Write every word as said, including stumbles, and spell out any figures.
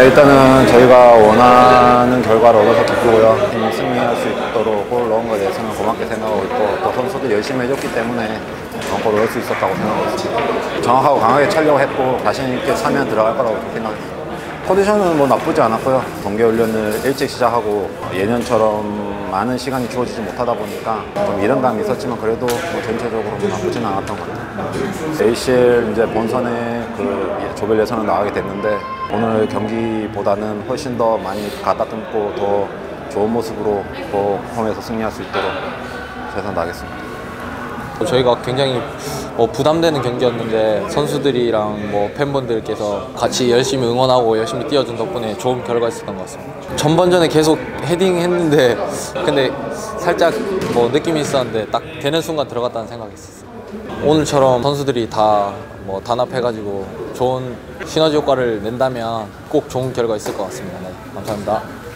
네, 일단은 저희가 원하는 결과를 얻어서 기쁘고요. 팀이 승리할 수 있도록 골 넣은 것에 대해서는 고맙게 생각하고 있고, 또 선수들이 열심히 해줬기 때문에 골을 넣을 수 있었다고 생각하고 있습니다. 정확하고 강하게 차려고 했고 자신 있게 차면 들어갈 거라고 생각합니다. 컨디션은 뭐 나쁘지 않았고요. 동계훈련을 일찍 시작하고 예년처럼 많은 시간이 주어지지 못하다 보니까 좀 이런 감이 있었지만 그래도 뭐 전체적으로 나쁘지는 않았던 것 같아요. 에이씨엘 이제 본선에 그 조별 예선을 나가게 됐는데 오늘 경기보다는 훨씬 더 많이 갖다 끊고 더 좋은 모습으로 또 홈에서 승리할 수 있도록 최선을 다하겠습니다. 저희가 굉장히 뭐 부담되는 경기였는데 선수들이랑 뭐 팬분들께서 같이 열심히 응원하고 열심히 뛰어준 덕분에 좋은 결과가 있었던 것 같습니다. 전반전에 계속 헤딩 했는데 근데 살짝 뭐 느낌이 있었는데 딱 되는 순간 들어갔다는 생각이 있었어요. 오늘처럼 선수들이 다 뭐 단합해가지고 좋은 시너지 효과를 낸다면 꼭 좋은 결과 있을 것 같습니다. 네, 감사합니다.